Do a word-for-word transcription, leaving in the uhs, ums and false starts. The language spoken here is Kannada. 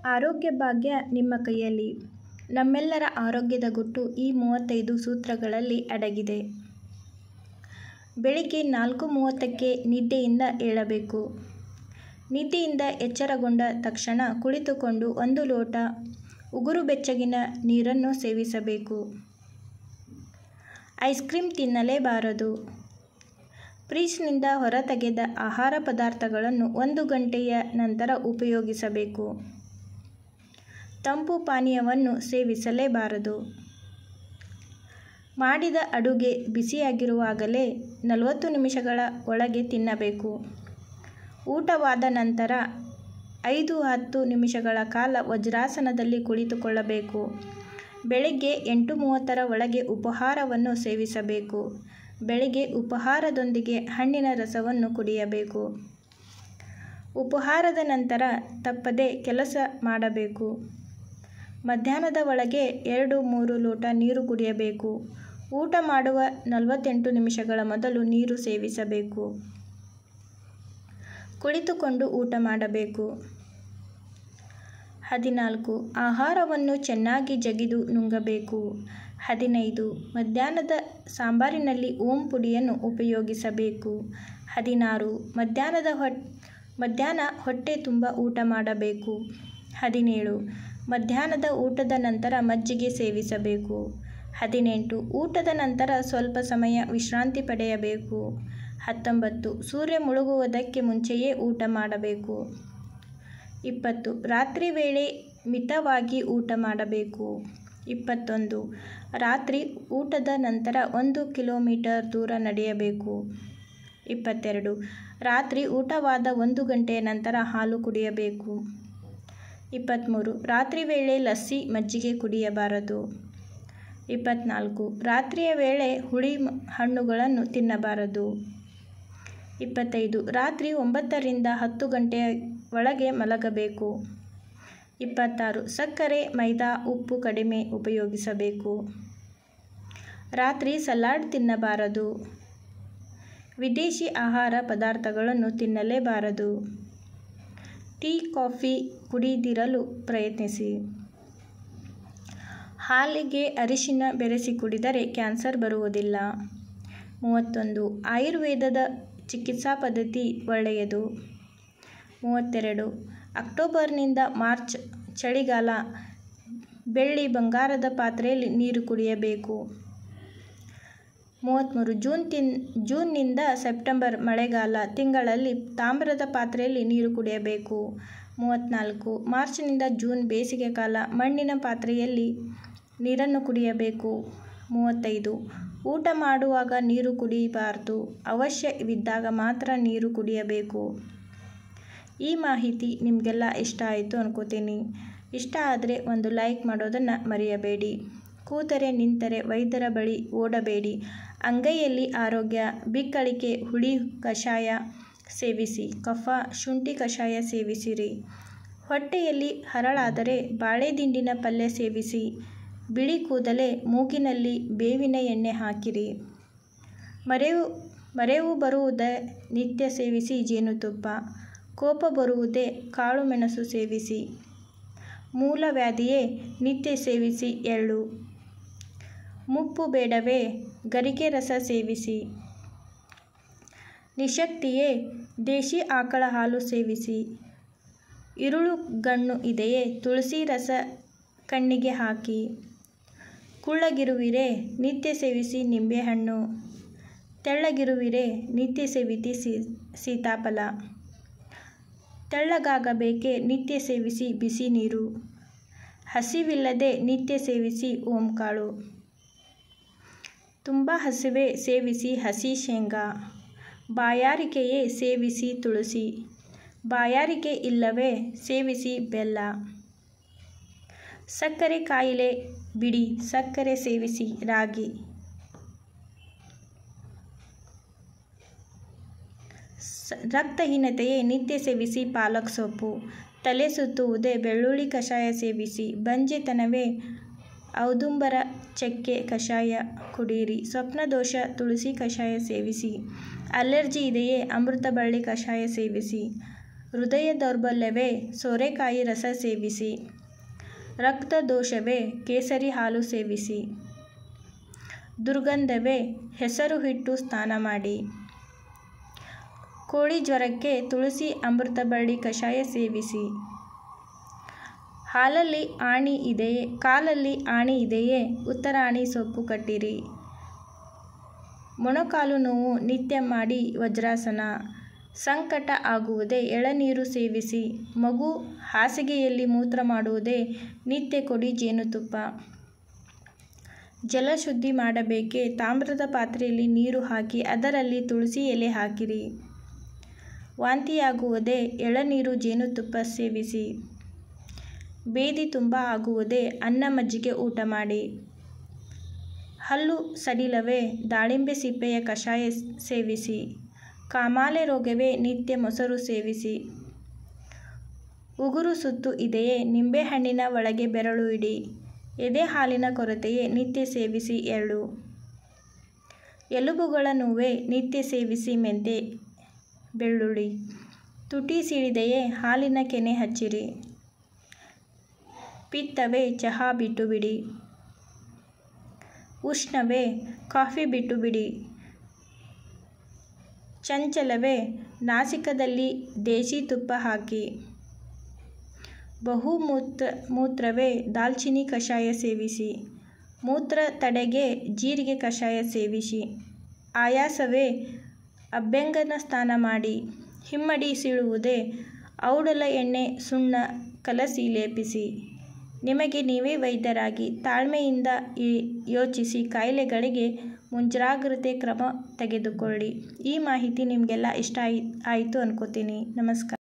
ಆರೋಗ್ಯ ಭಾಗ್ಯ ನಿಮ್ಮ ಕೈಯಲ್ಲಿ. ನಮ್ಮೆಲ್ಲರ ಆರೋಗ್ಯದ ಗುಟ್ಟು ಈ ಮೂವತ್ತೈದು ಸೂತ್ರಗಳಲ್ಲಿ ಅಡಗಿದೆ. ಬೆಳಿಗ್ಗೆ ನಾಲ್ಕು ಮೂವತ್ತಕ್ಕೆ ನಿದ್ದೆಯಿಂದ ಏಳಬೇಕು. ನಿದ್ದೆಯಿಂದ ಎಚ್ಚರಗೊಂಡ ತಕ್ಷಣ ಕುಳಿತುಕೊಂಡು ಒಂದು ಲೋಟ ಉಗುರು ಬೆಚ್ಚಗಿನ ನೀರನ್ನು ಸೇವಿಸಬೇಕು. Ice cream ತಿನ್ನಲೇಬಾರದು. ಫ್ರಿಜ್ನಿಂದ ಹೊರತೆಗೆದ ಆಹಾರ ಪದಾರ್ಥಗಳನ್ನು ಒಂದು ಗಂಟೆಯ ನಂತರ ಉಪಯೋಗಿಸಬೇಕು. ತಂಪು ಪಾನೀಯವನ್ನು ಸೇವಿಸಲೇಬಾರದು. ಮಾಡಿದ ಅಡುಗೆ ಬಿಸಿಯಾಗಿರುವಾಗಲೇ ನಲವತ್ತು ನಿಮಿಷಗಳ ಒಳಗೆ ತಿನ್ನಬೇಕು. ಊಟವಾದ ನಂತರ ಐದು ಹತ್ತು ನಿಮಿಷಗಳ ಕಾಲ ವಜ್ರಾಸನದಲ್ಲಿ ಕುಳಿತುಕೊಳ್ಳಬೇಕು. ಬೆಳಗ್ಗೆ ಎಂಟು ಮೂವತ್ತರ ಒಳಗೆ ಉಪಹಾರವನ್ನು ಸೇವಿಸಬೇಕು. ಬೆಳಗ್ಗೆ ಉಪಹಾರದೊಂದಿಗೆ ಹಣ್ಣಿನ ರಸವನ್ನು ಕುಡಿಯಬೇಕು. ಉಪಹಾರದ ನಂತರ ತಪ್ಪದೆ ಕೆಲಸ ಮಾಡಬೇಕು. ಮಧ್ಯಾಹ್ನದ ಒಳಗೆ ಎರಡು ಮೂರು ಲೋಟ ನೀರು ಕುಡಿಯಬೇಕು. ಊಟ ಮಾಡುವ ನಲವತ್ತೆಂಟು ನಿಮಿಷಗಳ ಮೊದಲು ನೀರು ಸೇವಿಸಬೇಕು. ಕುಳಿತುಕೊಂಡು ಊಟ ಮಾಡಬೇಕು. ಹದಿನಾಲ್ಕು ಆಹಾರವನ್ನು ಚೆನ್ನಾಗಿ ಜಗಿದು ನುಂಗಬೇಕು. ಹದಿನೈದು ಮಧ್ಯಾಹ್ನದ ಸಾಂಬಾರಿನಲ್ಲಿ ಓಂ ಪುಡಿಯನ್ನು ಉಪಯೋಗಿಸಬೇಕು. ಹದಿನಾರು ಮಧ್ಯಾಹ್ನದ ಹೊಟ್ ಮಧ್ಯಾಹ್ನ ಹೊಟ್ಟೆ ತುಂಬ ಊಟ ಮಾಡಬೇಕು. ಹದಿನೇಳು ಮಧ್ಯಾಹ್ನದ ಊಟದ ನಂತರ ಮಜ್ಜಿಗೆ ಸೇವಿಸಬೇಕು. ಹದಿನೆಂಟು ಊಟದ ನಂತರ ಸ್ವಲ್ಪ ಸಮಯ ವಿಶ್ರಾಂತಿ ಪಡೆಯಬೇಕು. ಹತ್ತೊಂಬತ್ತು ಸೂರ್ಯ ಮುಳುಗುವುದಕ್ಕೆ ಮುಂಚೆಯೇ ಊಟ ಮಾಡಬೇಕು. ಇಪ್ಪತ್ತು ರಾತ್ರಿ ವೇಳೆ ಮಿತವಾಗಿ ಊಟ ಮಾಡಬೇಕು. ಇಪ್ಪತ್ತೊಂದು ರಾತ್ರಿ ಊಟದ ನಂತರ ಒಂದು ಕಿಲೋಮೀಟರ್ ದೂರ ನಡೆಯಬೇಕು. ಇಪ್ಪತ್ತೆರಡು ರಾತ್ರಿ ಊಟವಾದ ಒಂದು ಗಂಟೆಯ ನಂತರ ಹಾಲು ಕುಡಿಯಬೇಕು. ಇಪ್ಪತ್ತ್ಮೂರು ರಾತ್ರಿ ವೇಳೆ ಲಸ್ಸಿ ಮಜ್ಜಿಗೆ ಕುಡಿಯಬಾರದು. ಇಪ್ಪತ್ತ್ನಾಲ್ಕು ರಾತ್ರಿಯ ವೇಳೆ ಹುಳಿ ಹಣ್ಣುಗಳನ್ನು ತಿನ್ನಬಾರದು. ಇಪ್ಪತ್ತೈದು ರಾತ್ರಿ ಒಂಬತ್ತರಿಂದ ಹತ್ತು ಗಂಟೆಯ ಒಳಗೆ ಮಲಗಬೇಕು. ಇಪ್ಪತ್ತಾರು ಸಕ್ಕರೆ ಮೈದಾ ಉಪ್ಪು ಕಡಿಮೆ ಉಪಯೋಗಿಸಬೇಕು. ರಾತ್ರಿ ಸಲಾಡ್ ತಿನ್ನಬಾರದು. ವಿದೇಶಿ ಆಹಾರ ಪದಾರ್ಥಗಳನ್ನು ತಿನ್ನಲೇಬಾರದು. ಟೀ ಕಾಫಿ ಕುಡಿದಿರಲು ಪ್ರಯತ್ನಿಸಿ. ಹಾಲಿಗೆ ಅರಿಶಿನ ಬೆರೆಸಿ ಕುಡಿದರೆ ಕ್ಯಾನ್ಸರ್ ಬರುವುದಿಲ್ಲ. ಮೂವತ್ತೊಂದು ಆಯುರ್ವೇದದ ಚಿಕಿತ್ಸಾ ಪದ್ಧತಿ ಒಳ್ಳೆಯದು. ಮೂವತ್ತೆರಡು ಅಕ್ಟೋಬರ್ನಿಂದ ಮಾರ್ಚ್ ಚಳಿಗಾಲ. ಬೆಳ್ಳಿ ಬಂಗಾರದ ಪಾತ್ರೆಯಲ್ಲಿ ನೀರು ಕುಡಿಯಬೇಕು. ಮೂವತ್ತ್ಮೂರು ಜೂನ್ ತಿನ್ ಜೂನ್ನಿಂದ ಸೆಪ್ಟೆಂಬರ್ ಮಳೆಗಾಲ ತಿಂಗಳಲ್ಲಿ ತಾಮ್ರದ ಪಾತ್ರೆಯಲ್ಲಿ ನೀರು ಕುಡಿಯಬೇಕು. ಮೂವತ್ತ್ನಾಲ್ಕು ಮಾರ್ಚ್ನಿಂದ ಜೂನ್ ಬೇಸಿಗೆ ಕಾಲ. ಮಣ್ಣಿನ ಪಾತ್ರೆಯಲ್ಲಿ ನೀರನ್ನು ಕುಡಿಯಬೇಕು. ಮೂವತ್ತೈದು ಊಟ ಮಾಡುವಾಗ ನೀರು ಕುಡಿಯಬಾರದು. ಅವಶ್ಯವಿದ್ದಾಗ ಮಾತ್ರ ನೀರು ಕುಡಿಯಬೇಕು. ಈ ಮಾಹಿತಿ ನಿಮಗೆಲ್ಲ ಇಷ್ಟ ಆಯಿತು ಅನ್ಕೋತೀನಿ. ಇಷ್ಟ ಆದರೆ ಒಂದು ಲೈಕ್ ಮಾಡೋದನ್ನು ಮರೆಯಬೇಡಿ. ಕೂತರೆ ನಿಂತರೆ ವೈದ್ಯರ ಬಳಿ ಓಡಬೇಡಿ. ಅಂಗೈಯಲ್ಲಿ ಆರೋಗ್ಯ. ಬಿಕ್ಕಳಿಕೆ ಹುಳಿ ಕಷಾಯ ಸೇವಿಸಿ. ಕಫ ಶುಂಠಿ ಕಷಾಯ ಸೇವಿಸಿರಿ. ಹೊಟ್ಟೆಯಲ್ಲಿ ಹರಳಾದರೆ ಬಾಳೆದಿಂಡಿನ ಪಲ್ಯ ಸೇವಿಸಿ. ಬಿಳಿ ಕೂದಲೇ ಮೂಗಿನಲ್ಲಿ ಬೇವಿನ ಎಣ್ಣೆ ಹಾಕಿರಿ. ಮರೆವು ಮರೆವು ಬರುವುದೇ ನಿತ್ಯ ಸೇವಿಸಿ ಜೇನುತುಪ್ಪ. ಕೋಪ ಬರುವುದೇ ಕಾಳು ಮೆಣಸು ಸೇವಿಸಿ. ಮೂಲವ್ಯಾಧಿಯೇ ನಿತ್ಯ ಸೇವಿಸಿ ಎಳ್ಳು. ಮುಪ್ಪು ಬೇಡವೇ ಗರಿಕೆ ರಸ ಸೇವಿಸಿ. ನಿಶಕ್ತಿಯೇ ದೇಶಿ ಆಕಳ ಹಾಲು ಸೇವಿಸಿ. ಇರುಳು ಗಣ್ಣು ಇದೆಯೇ ತುಳಸಿ ರಸ ಕಣ್ಣಿಗೆ ಹಾಕಿ. ಕುಳ್ಳಗಿರುವಿರೆ ನಿತ್ಯ ಸೇವಿಸಿ ನಿಂಬೆಹಣ್ಣು. ತೆಳ್ಳಗಿರುವಿರೆ ನಿತ್ಯ ಸೇವಿಸಿ ಸೀ ಸೀತಾಫಲ. ತೆಳ್ಳಗಾಗಬೇಕೆ ನಿತ್ಯ ಸೇವಿಸಿ ಬಿಸಿ ನೀರು. ಹಸಿವಿಲ್ಲದೆ ನಿತ್ಯ ಸೇವಿಸಿ ಓಂಕಾಳು. ತುಂಬ ಹಸಿವೆ ಸೇವಿಸಿ ಹಸಿ ಶೇಂಗಾ. ಬಾಯಾರಿಕೆಯೇ ಸೇವಿಸಿ ತುಳಸಿ. ಬಾಯಾರಿಕೆ ಇಲ್ಲವೇ ಸೇವಿಸಿ ಬೆಲ್ಲ. ಸಕ್ಕರೆ ಕಾಯಿಲೆ ಬಿಡಿ ಸಕ್ಕರೆ ಸೇವಿಸಿ ರಾಗಿ. ರಕ್ತಹೀನತೆಯೇ ನಿತ್ಯ ಸೇವಿಸಿ ಪಾಲಕ್ ಸೊಪ್ಪು. ತಲೆ ಸುತ್ತುವುದೇ ಬೆಳ್ಳುಳ್ಳಿ ಕಷಾಯ ಸೇವಿಸಿ. ಬಂಜೆತನವೇ ಔದುಂಬರ ಚಕ್ಕೆ ಕಷಾಯ ಕುಡಿಯಿರಿ. ಸ್ವಪ್ನದೋಷ ತುಳಸಿ ಕಷಾಯ ಸೇವಿಸಿ. ಅಲರ್ಜಿ ಇದೆಯೇ ಅಮೃತ ಬಳ್ಳಿ ಕಷಾಯ ಸೇವಿಸಿ. ಹೃದಯ ದೌರ್ಬಲ್ಯವೇ ಸೋರೆಕಾಯಿ ರಸ ಸೇವಿಸಿ. ರಕ್ತ ದೋಷವೇ ಕೇಸರಿ ಹಾಲು ಸೇವಿಸಿ. ದುರ್ಗಂಧವೇ ಹೆಸರು ಹಿಟ್ಟು ಸ್ನಾನ ಮಾಡಿ. ಕೋಳಿ ಜ್ವರಕ್ಕೆ ತುಳಸಿ ಅಮೃತಬಳ್ಳಿ ಕಷಾಯ ಸೇವಿಸಿ. ಹಾಲಲ್ಲಿ ಆಣಿ ಇದೆಯೇ ಕಾಲಲ್ಲಿ ಆಣಿ ಇದೆಯೇ ಉತ್ತರಾಣಿ ಸೊಪ್ಪು ಕಟ್ಟಿರಿ. ಮೊಣಕಾಲು ನೋವು ನಿತ್ಯ ಮಾಡಿ ವಜ್ರಾಸನ. ಸಂಕಟ ಆಗುವುದೇ ಎಳನೀರು ಸೇವಿಸಿ. ಮಗು ಹಾಸಿಗೆಯಲ್ಲಿ ಮೂತ್ರ ಮಾಡುವುದೇ ನಿತ್ಯ ಕೊಡಿ ಜೇನುತುಪ್ಪ. ಜಲಶುದ್ಧಿ ಮಾಡಬೇಕೇ ತಾಮ್ರದ ಪಾತ್ರೆಯಲ್ಲಿ ನೀರು ಹಾಕಿ ಅದರಲ್ಲಿ ತುಳಸಿ ಎಲೆ ಹಾಕಿರಿ. ವಾಂತಿಯಾಗುವುದೇ ಎಳನೀರು ಜೇನುತುಪ್ಪ ಸೇವಿಸಿ. ಬೇದಿ ತುಂಬ ಆಗುವುದೇ ಅನ್ನ ಮಜ್ಜಿಗೆ ಊಟ ಮಾಡಿ. ಹಲ್ಲು ಸಡಿಲವೇ ದಾಳಿಂಬೆ ಸಿಪ್ಪೆಯ ಕಷಾಯ ಸೇವಿಸಿ. ಕಾಮಾಲೆ ರೋಗವೇ ನಿತ್ಯ ಮೊಸರು ಸೇವಿಸಿ. ಉಗುರು ಸುತ್ತು ಇದೆಯೇ ನಿಂಬೆಹಣ್ಣಿನ ಒಳಗೆ ಬೆರಳು ಇಡಿ. ಎದೆ ಹಾಲಿನ ಕೊರತೆಯೇ ನಿತ್ಯ ಸೇವಿಸಿ ಎಳ್ಳು. ಎಲುಬುಗಳ ನೋವೇ ನಿತ್ಯ ಸೇವಿಸಿ ಮೆಂತೆ ಬೆಳ್ಳುಳ್ಳಿ. ತುಟಿ ಸಿಡಿದೆಯೇ ಹಾಲಿನ ಕೆನೆ ಹಚ್ಚಿರಿ. ಪಿತ್ತವೇ ಚಹಾ ಬಿಟ್ಟು ಬಿಡಿ. ಉಷ್ಣವೇ ಕಾಫಿ ಬಿಟ್ಟು ಬಿಡಿ. ಚಂಚಲವೇ ನಾಸಿಕದಲ್ಲಿ ದೇಶಿ ತುಪ್ಪ ಹಾಕಿ. ಬಹುಮೂತ್ರ ಮೂತ್ರವೇ ದಾಲ್ಚಿನ್ನಿ ಕಷಾಯ ಸೇವಿಸಿ. ಮೂತ್ರ ತಡೆಗೆ ಜೀರಿಗೆ ಕಷಾಯ ಸೇವಿಸಿ. ಆಯಾಸವೇ ಅಭ್ಯಂಗನ ಸ್ನಾನ ಮಾಡಿ. ಹಿಮ್ಮಡಿ ಸೀಳುವುದೇ ಔಡಲ ಎಣ್ಣೆ ಸುಣ್ಣ ಕಲಸಿ ಲೇಪಿಸಿ. ನಿಮಗೆ ನೀವೇ ವೈದ್ಯರಾಗಿ ತಾಳ್ಮೆಯಿಂದ ಯೋಚಿಸಿ ಕಾಯಿಲೆಗಳಿಗೆ ಮುಂಜಾಗ್ರತೆ ಕ್ರಮ ತೆಗೆದುಕೊಳ್ಳಿ. ಈ ಮಾಹಿತಿ ನಿಮಗೆಲ್ಲ ಇಷ್ಟ ಆಯಿ ಆಯಿತು ಅನ್ಕೋತೀನಿ. ನಮಸ್ಕಾರ.